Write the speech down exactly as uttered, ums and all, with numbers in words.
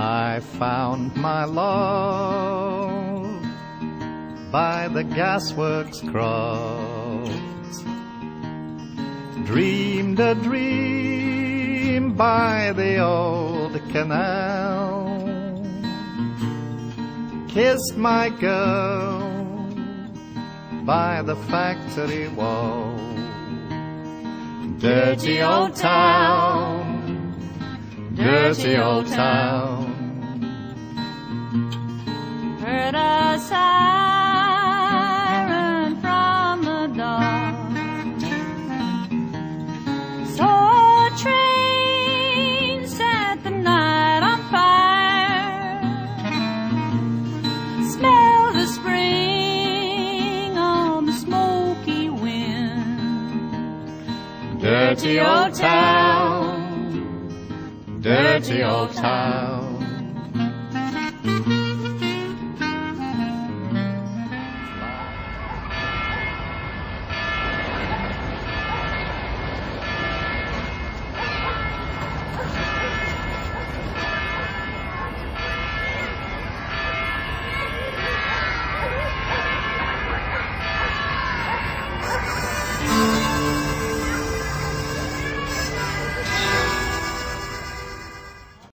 I found my love by the gasworks croft, dreamed a dream by the old canal, kissed my girl by the factory wall. Dirty old town, dirty old town. Heard a siren from the dock, saw a train set the night on fire, smelled the spring on the smoky wind. Dirty old town, dirty old town.